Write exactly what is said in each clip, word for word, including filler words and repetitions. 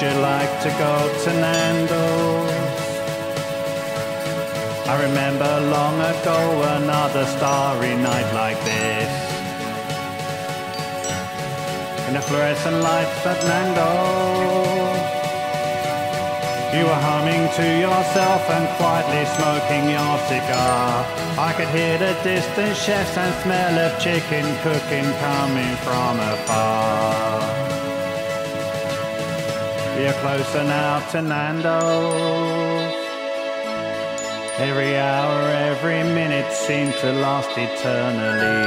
you like to go to Nandos? I remember long ago another starry night like this. In the fluorescent lights at Nandos, you were humming to yourself and quietly smoking your cigar. I could hear the distant chefs and smell of chicken cooking coming from afar. You're closer now to Nandos. Every hour, every minute seemed to last eternally.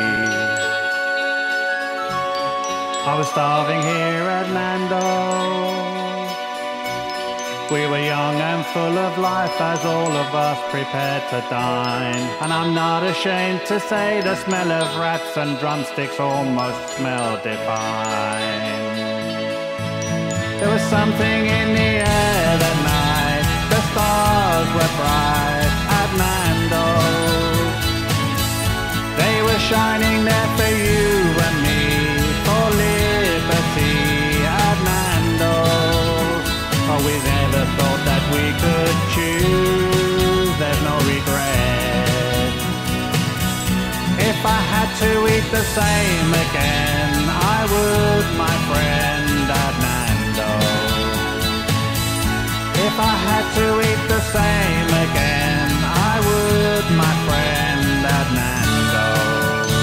I was starving here at Nandos. We were young and full of life as all of us prepared to dine. And I'm not ashamed to say the smell of wraps and drumsticks almost smelled divine. There was something in the air that night. The stars were bright at Nandos. They were shining there for you and me, for liberty at Nandos. Oh, we never thought that we could choose, there's no regret. If I had to eat the same again, I would, my friend, at Nandos. If I had to eat the same again, I would, my friend, at Nandos.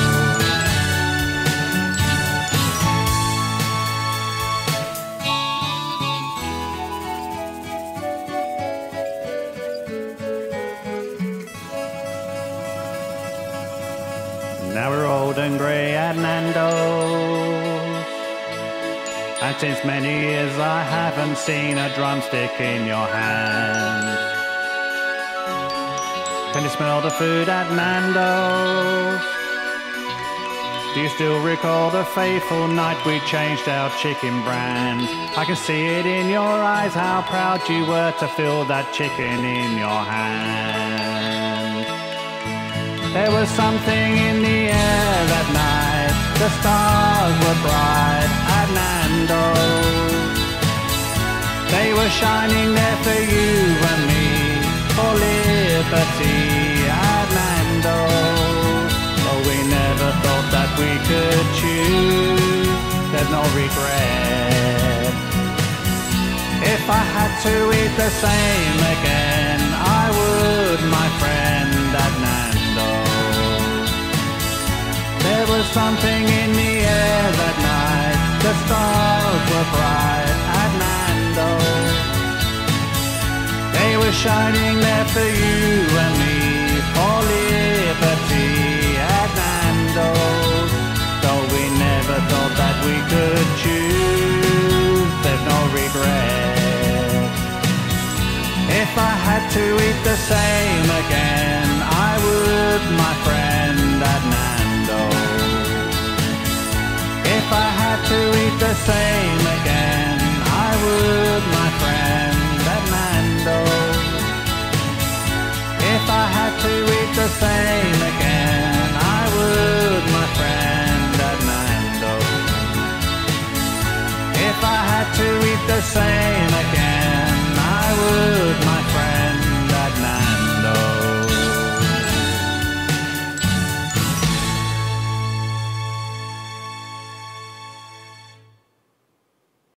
Now we're old and grey at Nandos, and since many years I haven't seen a drumstick in your hand. Can you smell the food at Nandos? Do you still recall the fateful night we changed our chicken brand? I can see it in your eyes how proud you were to feel that chicken in your hand. There was something in the air that night. The stars were bright at Nandos. They were shining there for you and me, for liberty at Nandos. Oh, we never thought that we could choose, there's no regret. If I had to eat the same again, I would, my friend, at Nandos. There was something in the air that night. The stars were bright at Nandos. They were shining there for you and me, for liberty at Nandos. Though we never thought that we could choose, there's no regret. If I had to eat the same again, I would, my friend, at Nandos. If I had to eat the same again, I would, my friend, at Nandos. If I had